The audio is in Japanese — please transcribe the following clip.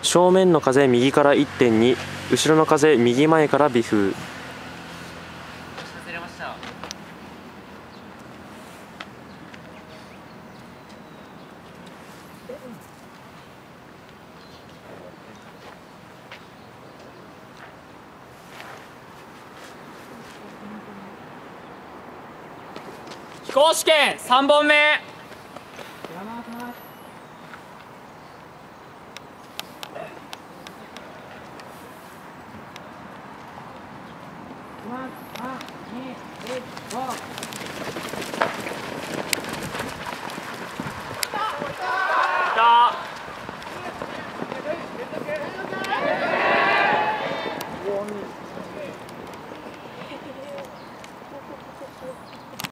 正面の風右から1.2、後ろの風右前から微風。 飛行試験3本目。